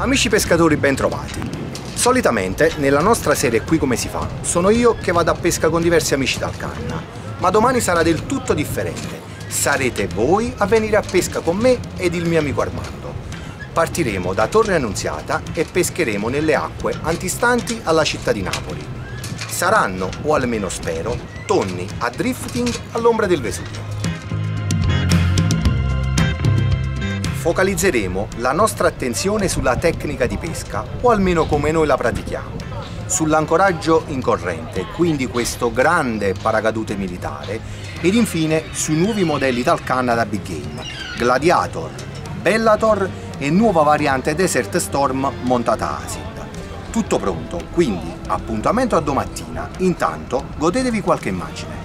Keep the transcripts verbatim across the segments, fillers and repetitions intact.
Amici pescatori, ben trovati. Solitamente nella nostra serie Qui come si fa sono io che vado a pesca con diversi amici Talcanna, ma domani sarà del tutto differente. Sarete voi a venire a pesca con me ed il mio amico Armando. Partiremo da Torre Annunziata e pescheremo nelle acque antistanti alla città di Napoli. Saranno, o almeno spero, tonni a drifting all'ombra del Vesuvio. Focalizzeremo la nostra attenzione sulla tecnica di pesca, o almeno come noi la pratichiamo, sull'ancoraggio in corrente, quindi questo grande paracadute militare, ed infine sui nuovi modelli Talcanna da Big Game, Gladiator, Bellator e nuova variante Desert Storm montata Acid. Tutto pronto, quindi appuntamento a domattina. Intanto godetevi qualche immagine.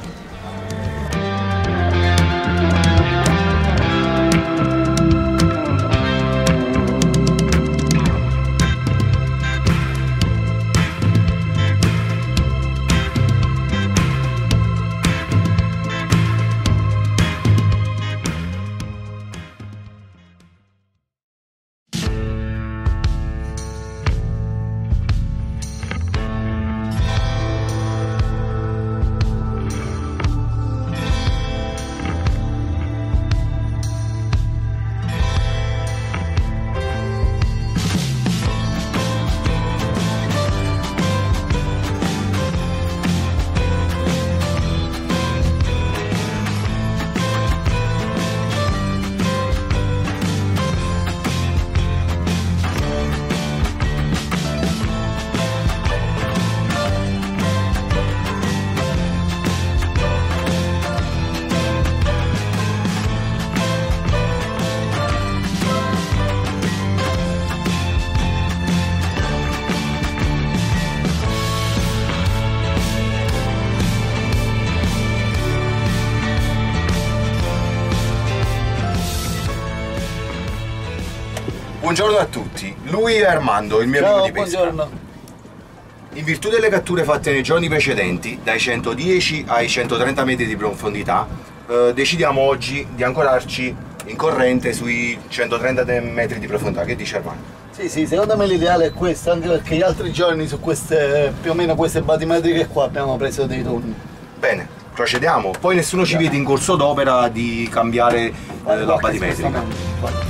Buongiorno a tutti, lui è Armando, il mio Ciao, amico di pesca. Buongiorno. In virtù delle catture fatte nei giorni precedenti, dai centodieci ai centotrenta metri di profondità, eh, decidiamo oggi di ancorarci in corrente sui centotrenta metri di profondità. Che dice Armando? Sì, sì, secondo me l'ideale è questo, anche perché gli altri giorni su queste, più o meno queste batimetriche qua, abbiamo preso dei tonni. Bene, procediamo. Poi nessuno ci vede in corso d'opera di cambiare eh, la batimetrica.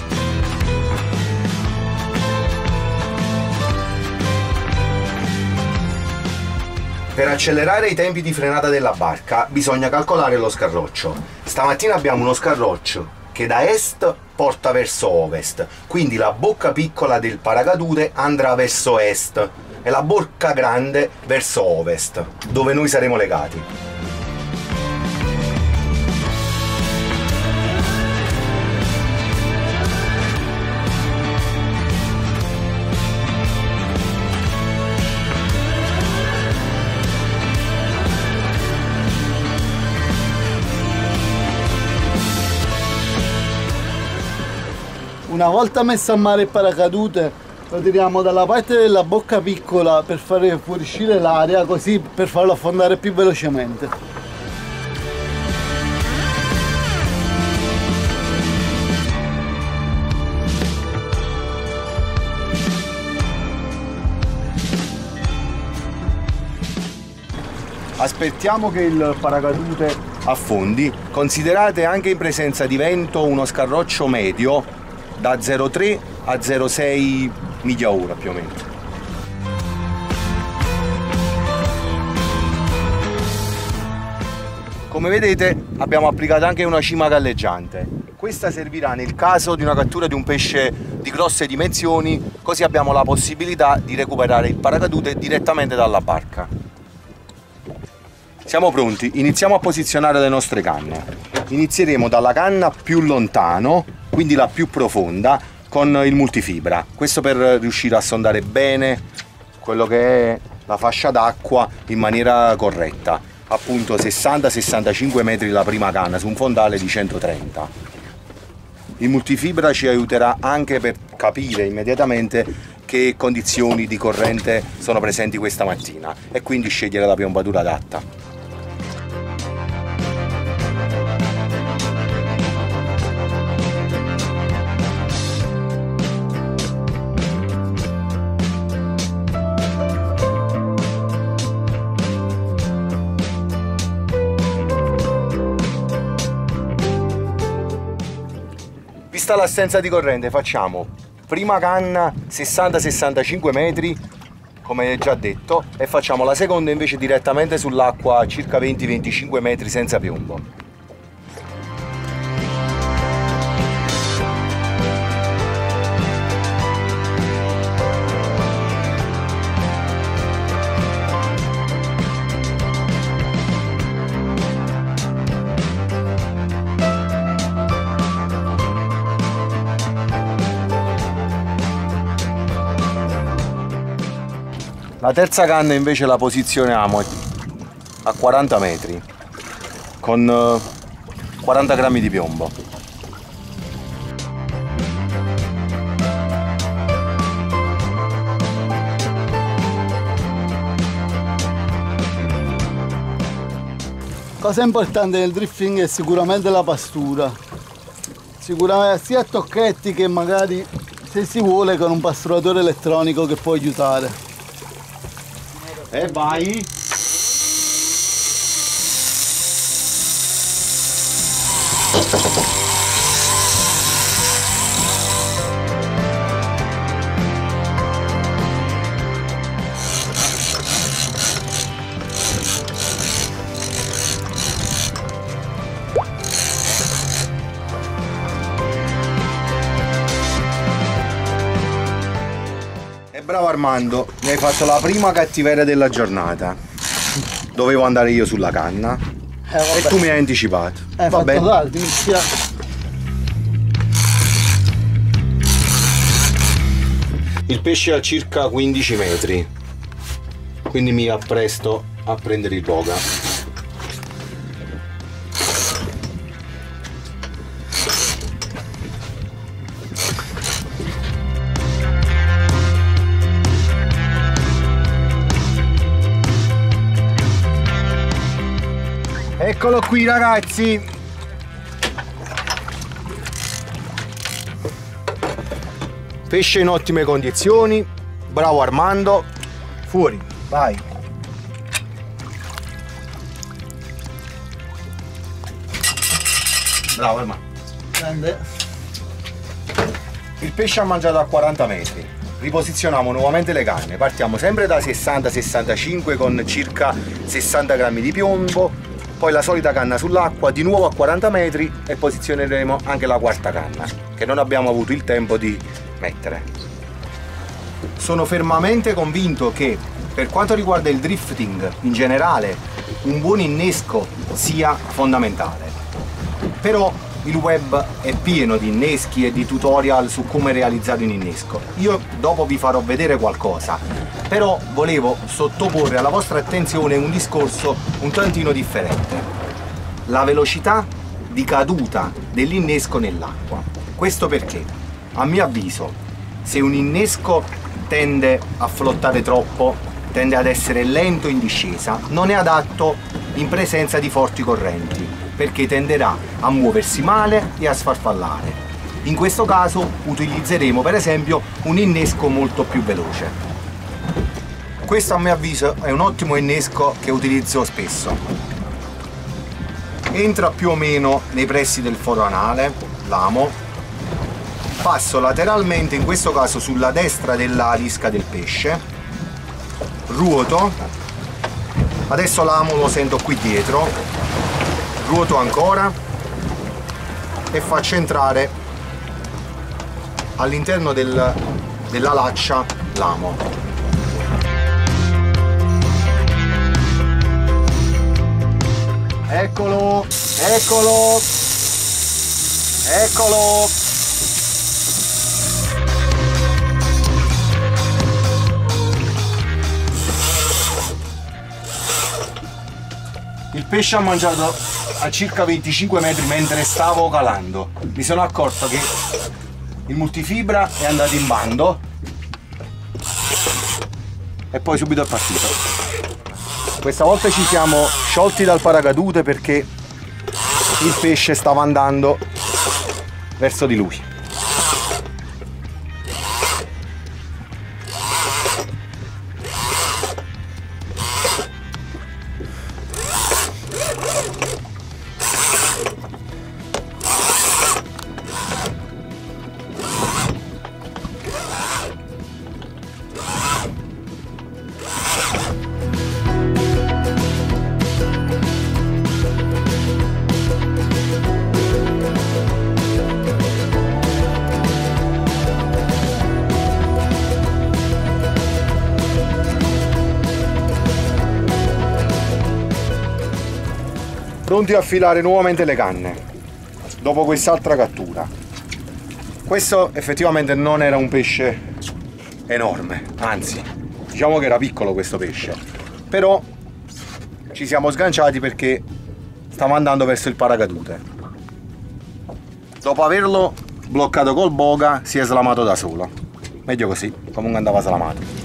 Per accelerare i tempi di frenata della barca bisogna calcolare lo scarroccio. Stamattina abbiamo uno scarroccio che da est porta verso ovest, quindi la bocca piccola del paracadute andrà verso est e la bocca grande verso ovest, dove noi saremo legati. Una volta messo a mare il paracadute lo tiriamo dalla parte della bocca piccola per fare fuoriuscire l'aria, così per farlo affondare più velocemente. Aspettiamo che il paracadute affondi. Considerate anche in presenza di vento uno scarroccio medio da zero virgola tre a zero virgola sei miglia ora più o meno. Come vedete abbiamo applicato anche una cima galleggiante. Questa servirà nel caso di una cattura di un pesce di grosse dimensioni, così abbiamo la possibilità di recuperare il paracadute direttamente dalla barca. Siamo pronti, iniziamo a posizionare le nostre canne. Inizieremo dalla canna più lontano, quindi la più profonda, con il multifibra. Questo per riuscire a sondare bene quello che è la fascia d'acqua in maniera corretta. Appunto sessanta sessantacinque metri la prima canna su un fondale di centotrenta. Il multifibra ci aiuterà anche per capire immediatamente che condizioni di corrente sono presenti questa mattina e quindi scegliere la piombatura adatta. Vista l'assenza di corrente facciamo prima canna sessanta sessantacinque metri, come già detto, e facciamo la seconda invece direttamente sull'acqua a circa venti venticinque metri senza piombo. La terza canna invece la posizioniamo a quaranta metri con quaranta grammi di piombo. Cosa importante nel drifting è sicuramente la pastura. Sicuramente sia a tocchetti che magari, se si vuole, con un pasturatore elettronico che può aiutare. E vai! Bravo Armando, mi hai fatto la prima cattiveria della giornata. Dovevo andare io sulla canna eh, e tu mi hai anticipato. Eh, Va bene. Tardi, mi spiace. Il pesce ha circa quindici metri, quindi mi appresto a prendere il boga. Eccolo qui ragazzi, pesce in ottime condizioni, bravo Armando, fuori, vai. Bravo Armando. Grande. Il pesce ha mangiato a quaranta metri, riposizioniamo nuovamente le canne, partiamo sempre da sessanta sessantacinque con circa sessanta grammi di piombo. Poi la solita canna sull'acqua, di nuovo a quaranta metri e posizioneremo anche la quarta canna, che non abbiamo avuto il tempo di mettere. Sono fermamente convinto che per quanto riguarda il drifting in generale, un buon innesco sia fondamentale. Però il web è pieno di inneschi e di tutorial su come realizzare un innesco. Io dopo vi farò vedere qualcosa, però volevo sottoporre alla vostra attenzione un discorso un tantino differente: la velocità di caduta dell'innesco nell'acqua. Questo perché, a mio avviso, se un innesco tende a flottare troppo, tende ad essere lento in discesa, non è adatto in presenza di forti correnti, perché tenderà a muoversi male e a sfarfallare. In questo caso utilizzeremo per esempio un innesco molto più veloce. Questo a mio avviso è un ottimo innesco che utilizzo spesso. Entra più o meno nei pressi del foro anale, l'amo, passo lateralmente, in questo caso sulla destra della lisca del pesce, ruoto, adesso l'amo lo sento qui dietro, ruoto ancora e faccio entrare all'interno del, della laccia l'amo. Eccolo, eccolo, eccolo. Il pesce ha mangiato a circa venticinque metri mentre stavo calando. Mi sono accorto che il multifibra è andato in bando e poi subito è partito. Questa volta ci siamo sciolti dal paracadute perché il pesce stava andando verso di lui. Pronti a filare nuovamente le canne dopo quest'altra cattura. Questo effettivamente non era un pesce enorme, anzi diciamo che era piccolo questo pesce, però ci siamo sganciati perché stava andando verso il paracadute. Dopo averlo bloccato col boga si è slamato da solo, meglio così, comunque andava slamato.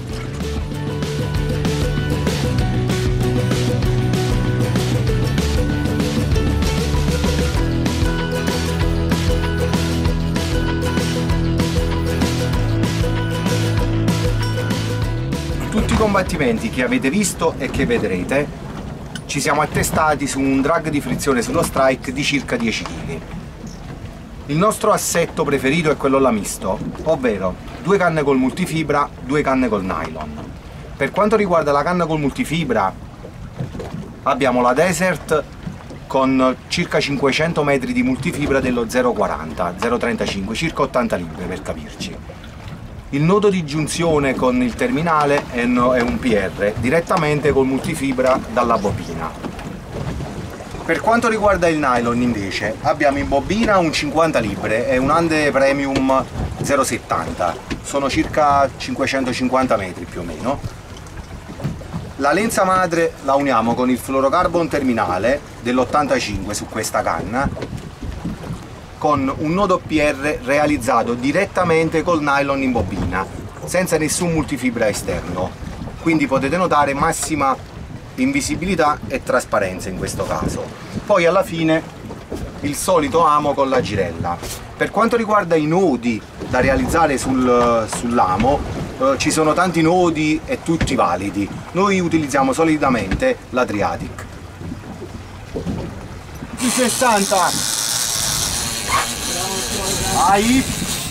Tutti i combattimenti che avete visto e che vedrete ci siamo attestati su un drag di frizione sullo strike di circa dieci chili. Il nostro assetto preferito è quello là misto, ovvero due canne col multifibra, due canne col nylon. Per quanto riguarda la canna col multifibra abbiamo la Desert con circa cinquecento metri di multifibra dello zero quaranta, zero trentacinque, circa ottanta libbre per capirci. Il nodo di giunzione con il terminale è un P R, direttamente col multifibra dalla bobina. Per quanto riguarda il nylon invece, abbiamo in bobina un cinquanta libbre e un Ande Premium zero settanta, sono circa cinquecentocinquanta metri più o meno. La lenza madre la uniamo con il fluorocarbon terminale dell'ottantacinque su questa canna, con un nodo P R realizzato direttamente col nylon in bobina, senza nessun multifibra esterno, quindi potete notare massima invisibilità e trasparenza in questo caso. Poi alla fine il solito amo con la girella. Per quanto riguarda i nodi da realizzare sul, sull'amo, eh, ci sono tanti nodi e tutti validi. Noi utilizziamo solitamente l'Adriatic. sessanta! Vai!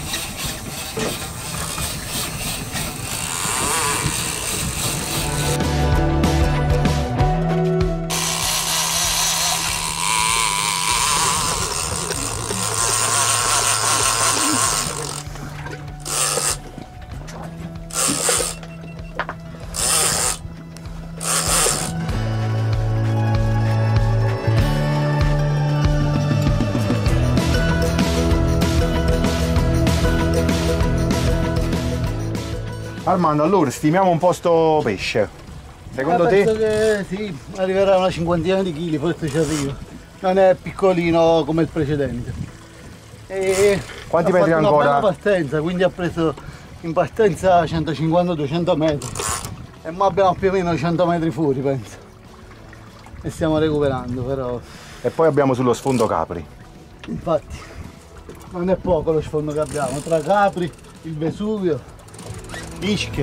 Armando, allora stimiamo un po' sto pesce. Secondo eh, te? Penso che sì, arriverà a una cinquantina di chili, forse ci arriva. Non è piccolino come il precedente. E quanti ha metri fatto ancora? Una bella partenza, quindi ha preso in partenza centocinquanta duecento metri. E ora abbiamo più o meno cento metri fuori, penso. E stiamo recuperando però. E poi abbiamo sullo sfondo capri. Infatti, non è poco lo sfondo che abbiamo, tra capri, il Vesuvio, Ischia.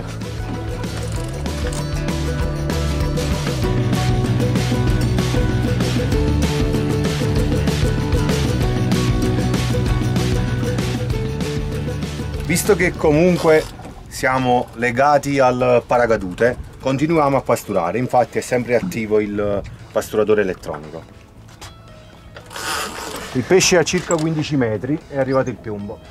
Visto che comunque siamo legati al paracadute, continuiamo a pasturare, infatti è sempre attivo il pasturatore elettronico. Il pesce è a circa quindici metri, è arrivato il piombo.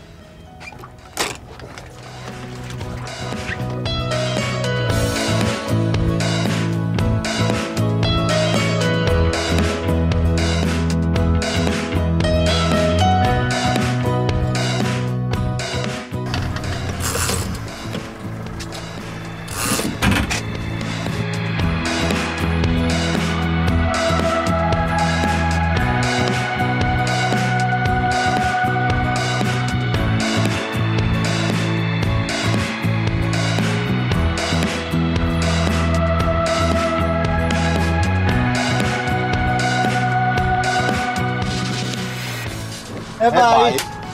E vai!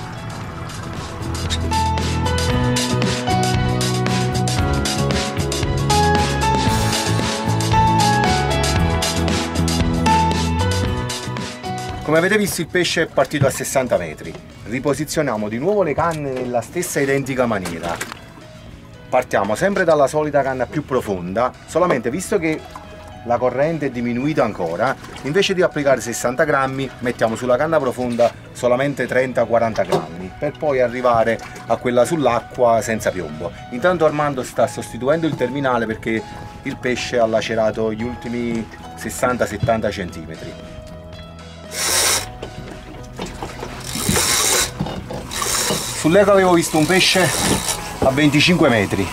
Come avete visto il pesce è partito a sessanta metri. Riposizioniamo di nuovo le canne nella stessa identica maniera. Partiamo sempre dalla solita canna più profonda, solamente visto che la corrente è diminuita ancora, invece di applicare sessanta grammi mettiamo sulla canna profonda solamente trenta quaranta grammi, per poi arrivare a quella sull'acqua senza piombo. Intanto Armando sta sostituendo il terminale perché il pesce ha lacerato gli ultimi sessanta settanta centimetri. sull'eco avevo visto un pesce a venticinque metri.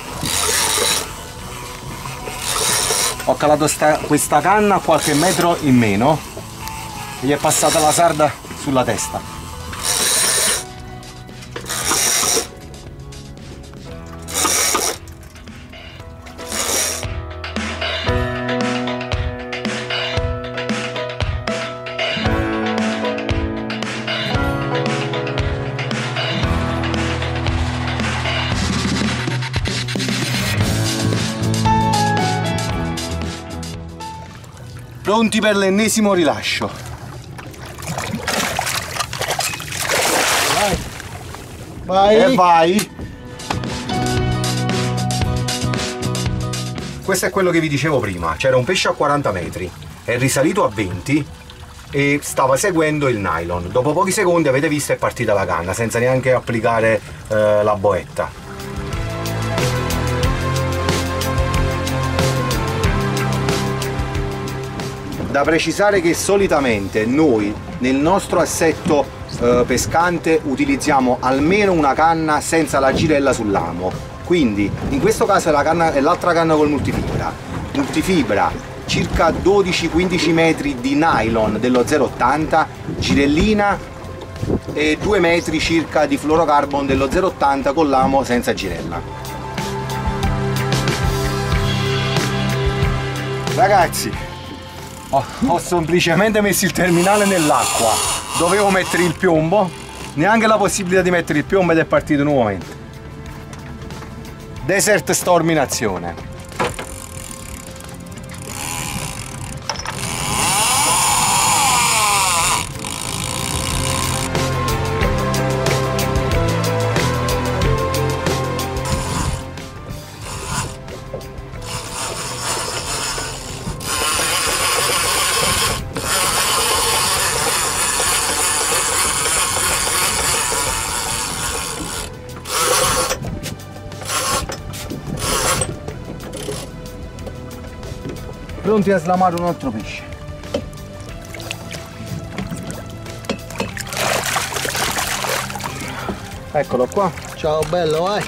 Ho calato sta, questa canna a qualche metro in meno e gli è passata la sarda sulla testa. Pronti per l'ennesimo rilascio. Vai. Vai. E vai. Questo è quello che vi dicevo prima. C'era un pesce a quaranta metri, è risalito a venti e stava seguendo il nylon. Dopo pochi secondi, avete visto, è partita la canna senza neanche applicare eh, la boetta. Da precisare che solitamente noi nel nostro assetto eh, pescante utilizziamo almeno una canna senza la girella sull'amo, quindi in questo caso è la canna, è l'altra canna col multifibra. Multifibra, circa dodici quindici metri di nylon dello zero ottanta, girellina e due metri circa di fluorocarbon dello zero ottanta con l'amo senza girella. Ragazzi, Ho, ho semplicemente messo il terminale nell'acqua, dovevo mettere il piombo, neanche la possibilità di mettere il piombo ed è partito nuovamente. Desert Storm in azione. Pronti a slamare un altro pesce. Eccolo qua. Ciao bello, vai.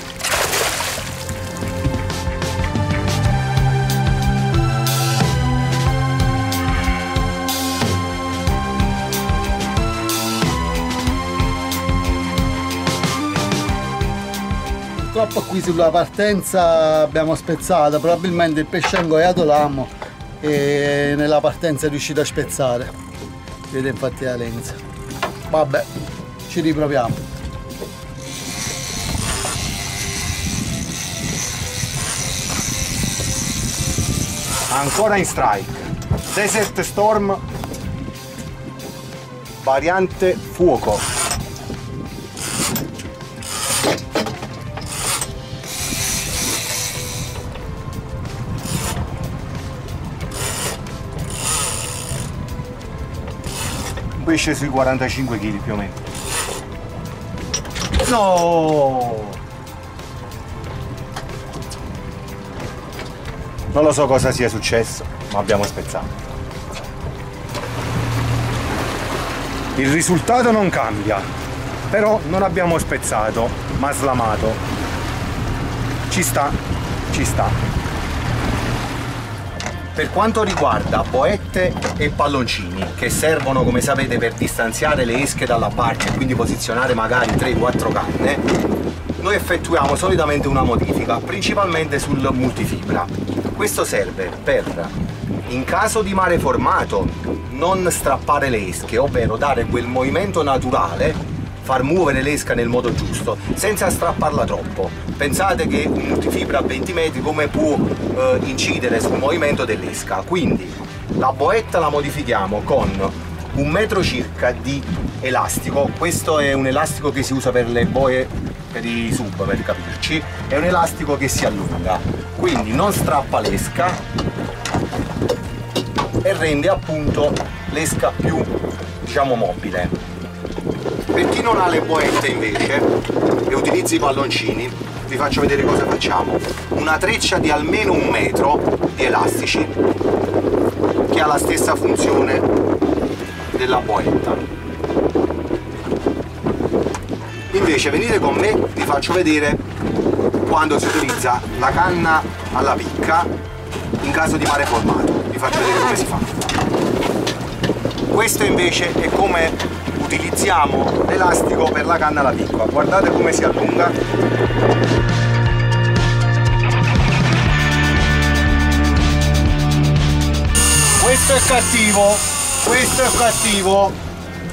Purtroppo qui sulla partenza abbiamo spezzato, probabilmente il pesce ha ingoiato l'amo e nella partenza è riuscito a spezzare. Vede infatti la lenza. Vabbè, ci riproviamo. Ancora in strike. Desert Storm variante fuoco. Pesce sui quarantacinque chili più o meno. No! Non lo so cosa sia successo, ma abbiamo spezzato. Il risultato non cambia, però non abbiamo spezzato, ma slamato. Ci sta, ci sta. Per quanto riguarda boette e palloncini, che servono, come sapete, per distanziare le esche dalla barca e quindi posizionare magari tre quattro canne, noi effettuiamo solitamente una modifica, principalmente sul multifibra. Questo serve per, in caso di mare formato, non strappare le esche, ovvero dare quel movimento naturale, far muovere l'esca nel modo giusto, senza strapparla troppo. Pensate che un multifibra a venti metri come può eh, incidere sul movimento dell'esca, quindi la boetta la modifichiamo con un metro circa di elastico. Questo è un elastico che si usa per le boe, per i sub, per capirci, è un elastico che si allunga, quindi non strappa l'esca e rende appunto l'esca più, diciamo, mobile. Per chi non ha le boette invece e utilizza i palloncini, vi faccio vedere cosa facciamo. Una treccia di almeno un metro di elastici che ha la stessa funzione della boetta. Invece invece venite con me, vi faccio vedere quando si utilizza la canna alla picca in caso di mare formato. Vi faccio vedere come si fa. Questo invece è come utilizziamo l'elastico per la canna alla picca. Guardate come si allunga. Questo è cattivo, questo è cattivo.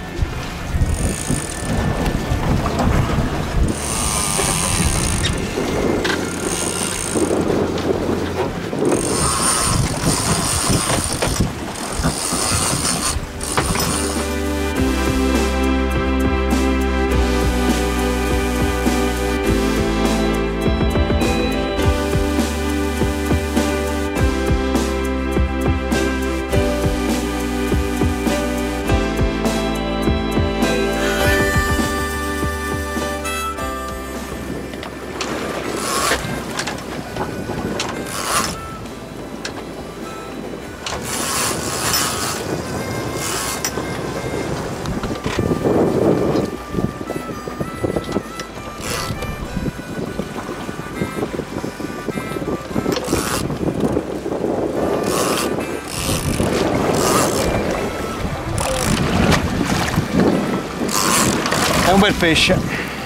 È un bel pesce.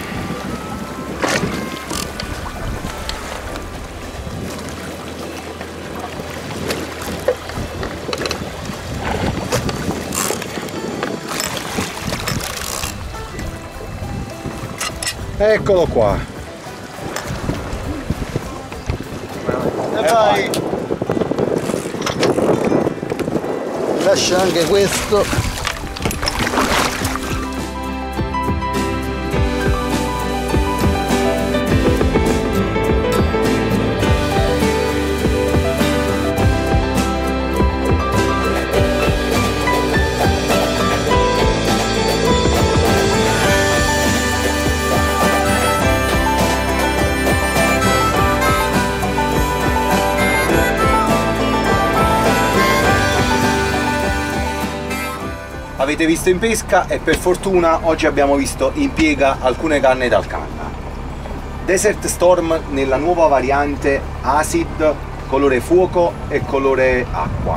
Eccolo qua. E vai. Lascia anche questo. Avete visto in pesca e per fortuna oggi abbiamo visto in piega alcune canne dal canna. Desert Storm nella nuova variante Acid, colore fuoco e colore acqua.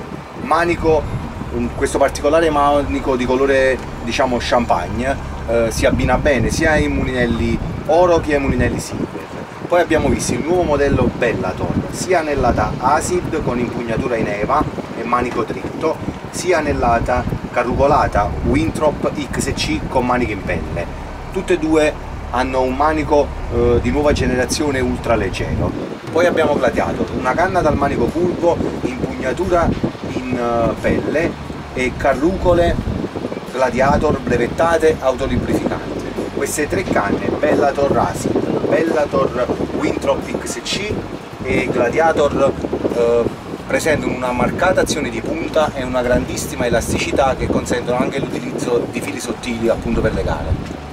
Manico, questo particolare manico di colore diciamo champagne, eh, si abbina bene sia ai mulinelli oro che ai mulinelli silver. Poi abbiamo visto il nuovo modello Bellator, sia nell'ata Acid con impugnatura in eva e manico dritto, sia nell'ata carrucolata Winthrop X C con maniche in pelle. Tutte e due hanno un manico eh, di nuova generazione ultra leggero. Poi abbiamo gladiato una canna dal manico curvo, impugnatura in uh, pelle e carrucole Gladiator brevettate autolubrificanti. Queste tre canne, Bellator Acid, Bellator Winthrop X C e Gladiator, eh, presentano una marcata azione di punta e una grandissima elasticità che consentono anche l'utilizzo di fili sottili appunto per le gare.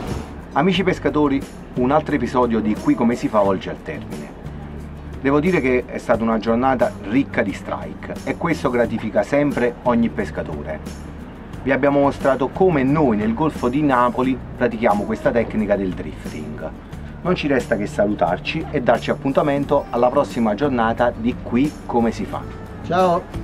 Amici pescatori, un altro episodio di Qui Come Si Fa volge al termine. Devo dire che è stata una giornata ricca di strike e questo gratifica sempre ogni pescatore. Vi abbiamo mostrato come noi nel Golfo di Napoli pratichiamo questa tecnica del drifting. Non ci resta che salutarci e darci appuntamento alla prossima giornata di Qui Come Si Fa. Ciao!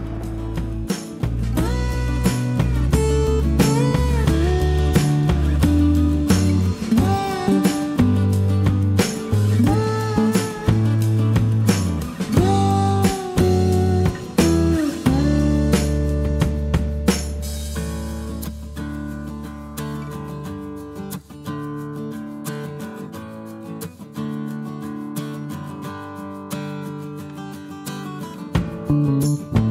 Thank you.